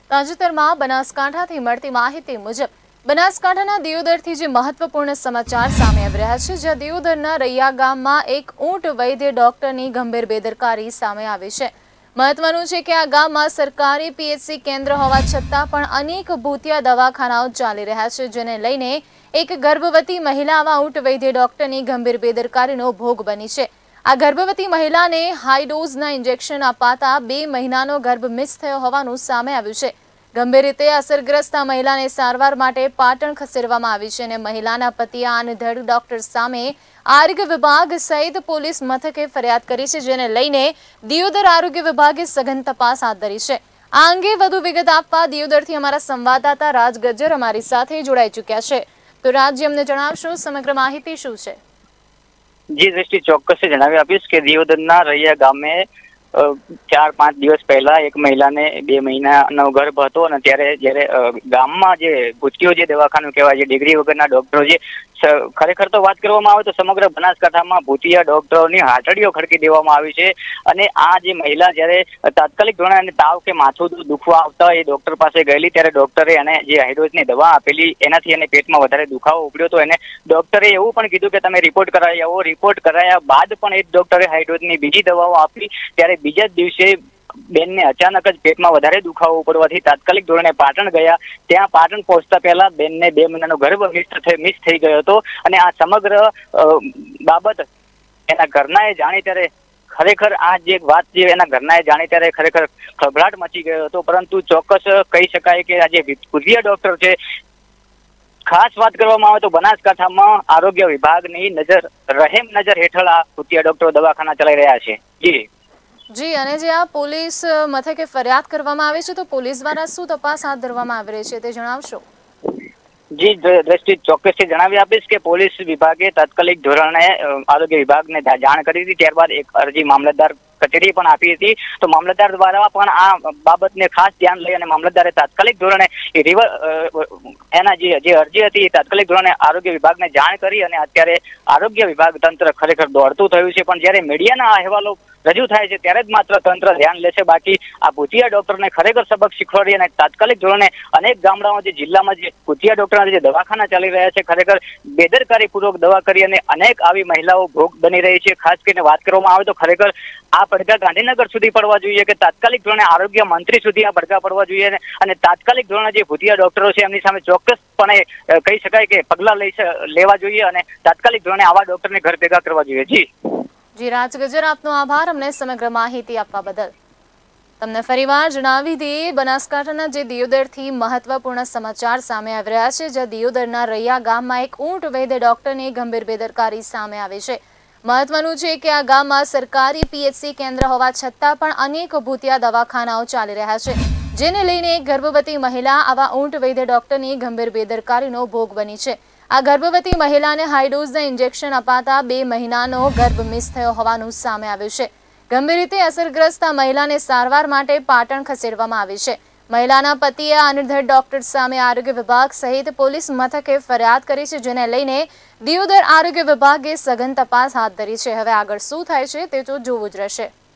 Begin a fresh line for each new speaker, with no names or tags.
તાજેતરમાં બનાસકાંઠાથી મળતી માહિતી મુજબ બનાસકાંઠાના દિયોદરથી જે મહત્વપૂર્ણ સમાચાર સામે આવી રહ્યા છે, જ્યાં દિયોદરના રૈયા ગામમાં એક ઊંટ વૈદ્ય ડોક્ટરની ગંભીર બેદરકારી સામે આવી છે। મહત્વનું છે કે આ ગામમાં સરકારી પીએચસી કેન્દ્ર હોવા છતાં પણ અનેક ભૂતિયા દવાખાનાઓ ચાલી રહ્યા છે, જેને લઈને એક ગર્ભવતી મહિલા આવા ઊંટ વૈદ્ય ડોક્ટરની ગંભીર બેદરકારીનો ભોગ બની છે। આ ગર્ભવતી મહિલાને હાઈ ડોઝના ઇન્જેક્શન અપાતા 2 મહિનાનો ગર્ભ મિસ થયો હોવાનું સામે આવ્યું છે। ગંભીર રીતે અસરગ્રસ્ત આ મહિલાને સારવાર માટે પાટણ ખસેડવામાં આવી છે અને મહિલાના પતિએ આનધડ ડોક્ટર સામે આરોગ્ય વિભાગ સહિત પોલીસ મથકે ફરિયાદ કરી છે, જેને લઈને દિયોદર આરોગ્ય વિભાગે સઘન તપાસ હાથ ધરી છે। આ અંગે વધુ વિગત આપવા દિયોદરથી અમારા સંવાદદાતા રાજ ગજ્જર અમારી સાથે જોડાઈ ચૂક્યા છે। તો રાજજી, અમને જણાવશો સમગ્ર માહિતી શું છે?
जी दृष्टि चौक्कस से जणावी आपीश के दियोदરના રૈયા ગામે 4-5 દિવસ પહેલા એક મહિલાને 2 મહિનાનો ગર્ભ હતો અને ત્યારે ગામમાં જે ભૂતિયો જે દવાખાનું કહેવાય છે, ડિગ્રી વગરના ડોક્ટરો જે ખરેખર તો વાત કરવામાં આવે તો સમગ્ર બનાસકાંઠામાં ભૂતિયા ડોક્ટરોની હાથડીઓ ખડકી દેવામાં આવી છે। અને આ જે મહિલા જ્યારે તાત્કાલિક ધોરણે તાવ કે માથું દુખવા આવતા એ ડોક્ટર પાસે ગયેલી, ત્યારે ડોક્ટરે એને જે હાઈડોઝની દવા આપેલી, એનાથી એને પેટમાં વધારે દુખાવો ઉપડ્યો હતો। એને ડોક્ટરે એવું પણ કીધું કે તમે રિપોર્ટ કરાવી આવો। રિપોર્ટ કરાયા બાદ પણ એ ડોક્ટરે હાઈડોઝની બીજી દવાઓ આપી, ત્યારે બીજા જ દિવસે બેનને અચાનક જ પેટમાં વધારે દુખાવો પડવાથી તાત્કાલિક ધોરણે પાટણ ગયા। ત્યાં પાટણ પહોંચતા પહેલા બેનને 2 મહિનાનો ગર્ભ મિસ થઈ ગયો હતો અને આ સમગ્ર બાબત એના ઘરનાએ જાણી ત્યારે ખરેખર આ જે વાત જે એના ઘરનાએ જાણી ત્યારે ખરેખર ખળભળાટ મચી ગયો હતો। પરંતુ ચોક્કસ કહી શકાય કે આ જે ભૂતિયા ડોક્ટર છે, ખાસ વાત કરવામાં આવે તો બનાસકાંઠામાં આરોગ્ય વિભાગની રહેમ નજર હેઠળ આ ભૂતિયા ડોક્ટરો દવાખાના ચલાવી રહ્યા છે।
જી, અને જે આ પોલીસ મથકે ફરિયાદ કરવામાં આવે છે, તો પોલીસ દ્વારા શું તપાસ હાથ ધરવામાં આવી રહી છે તે જણાવશો?
જી દ્રષ્ટિ ચોક્કસથી જણાવી આપીશ કે પોલીસ વિભાગે તાત્કાલિક ધોરણે આરોગ્ય વિભાગને જાણ કરી હતી। ત્યારબાદ એક અરજી મામલતદાર કચેરી પણ આપી હતી, તો મામલતદાર દ્વારા પણ આ બાબતને ખાસ ધ્યાન લઈ અને મામલતદારે તાત્કાલિક ધોરણે એના જે અરજી હતી એ તાત્કાલિક ધોરણે આરોગ્ય વિભાગને જાણ કરી અને અત્યારે આરોગ્ય વિભાગ તંત્ર ખરેખર દોડતું થયું છે। પણ જ્યારે મીડિયાના અહેવાલો રજૂ થાય છે ત્યારે જ માત્ર તંત્ર ધ્યાન લેશે, બાકી આ ભૂતિયા ડોક્ટરને ખરેખર સબક શીખવાડી અને તાત્કાલિક ધોરણે અનેક ગામડાઓ જે જિલ્લામાં જે ભૂતિયા ડોક્ટરના જે દવાખાના ચાલી રહ્યા છે, ખરેખર બેદરકારીપૂર્વક દવા કરી અને અનેક આવી મહિલાઓ ભોગ બની રહી છે। ખાસ કરીને વાત કરવામાં આવે તો ખરેખર આ પડઘા ગાંધીનગર સુધી પડવા જોઈએ કે તાત્કાલિક ધોરણે આરોગ્ય મંત્રી સુધી આ પડઘા પડવા જોઈએ અને તાત્કાલિક ધોરણે જે ભૂતિયા ડોક્ટરો છે એમની સામે ચોક્કસપણે કહી શકાય કે પગલાં લેવા જોઈએ અને તાત્કાલિક ધોરણે આવા ડોક્ટરને ઘર ભેગા કરવા જોઈએ।
જી રાજ ગજ્જર, આપનો આભાર અમને સમગ્ર માહિતી આપવા બદલ। તમને ફરીવાર જણાવી દઈએ, બનાસકાંઠાના જે દિયોદરથી મહત્વપૂર્ણ સમાચાર સામે આવી રહ્યા છે, જ્યાં દિયોદરના રૈયા ગામમાં એક ઊંટ વૈદ્ય ડોક્ટરની ગંભીર બેદરકારી સામે આવી છે। મહત્વનું છે કે આ ગામમાં સરકારી પીએચસી કેન્દ્ર હોવા છતાં પણ અનેક ભૂતિયા દવાખાનાઓ ચાલી રહ્યા છે, જેને લઈને એક ગર્ભવતી મહિલા આવા ઊંટ વૈદ્ય ડોક્ટરની ગંભીર બેદરકારીનો ભોગ બની છે। આ ગર્ભવતી મહિલાને હાઈ ડોઝના ઇન્જેક્શન અપાતા 2 મહિનાનો ગર્ભ મિસ થયો હોવાનું સામે આવ્યું છે। ગંભીર રીતે અસરગ્રસ્ત આ મહિલાને સારવાર માટે પાટણ ખસેડવામાં આવી છે। મહિલાના પતિએ આનધડ ડોક્ટર સામે આરોગ્ય વિભાગ સહિત પોલીસ મથકે ફરિયાદ કરી છે, જેને લઈને દિયોદર આરોગ્ય વિભાગે સઘન તપાસ હાથ ધરી છે। હવે આગળ શું થાય છે તે તો જોવું જ રહેશે।